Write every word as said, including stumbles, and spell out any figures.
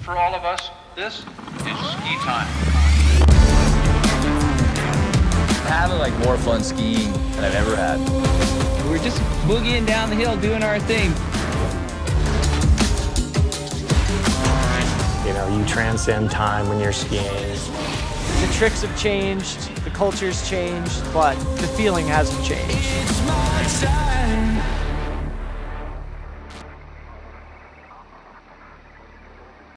for all of us, this is ski time. I'm having like more fun skiing than I've ever had. We're just boogieing down the hill, doing our thing. You know, you transcend time when you're skiing. The tricks have changed, the culture's changed, but the feeling hasn't changed.